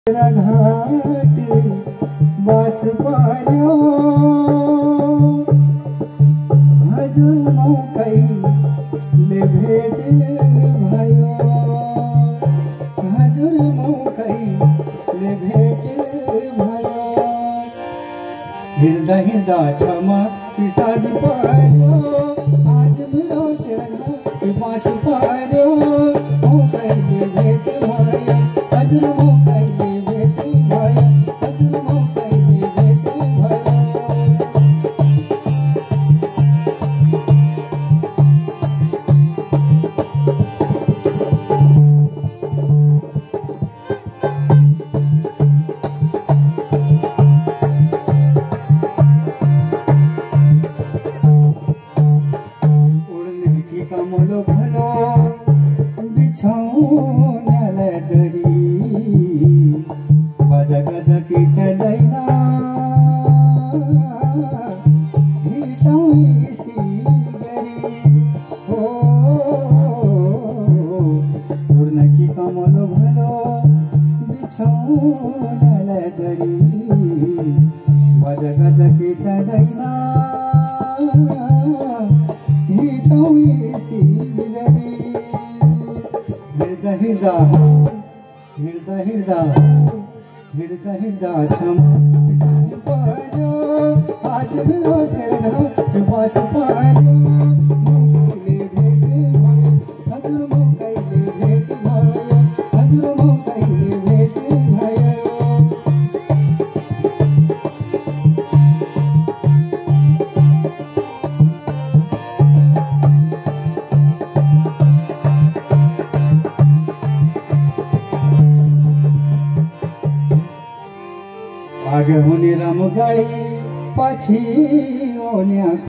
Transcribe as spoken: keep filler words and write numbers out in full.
घाट बस पार्यो हजुर मौकैले भेट भयो हजुर मौकैले भेट भयो हिँड्दा हिँड्दा छमा पिसाज पार्यो आज मेरो सिरघाट बस पार्यो मौकैले भेट भयो हजुर मौकैले कमलो भलो बिछौनालाई दरी बजा गजा कि चल्दैन हिँडौँ इसी गरी हो उड्न कि कमलो भलो बिछौनालाई दरी बजा गजा कि चल्दैन हिँडौँ इसी गरी हिँड्दा हिँड्दा हिँड्दा हिँड्दा हिँड्दा हिँड्दा छम पिसाज पार्यो आज मेरो सिरघाट बस पार्यो मौकैले भेट भयो हजुर मौकैले भेट भयो हजुर मौकैले भेट भयो आगे हुने राम गाडी पछि हुने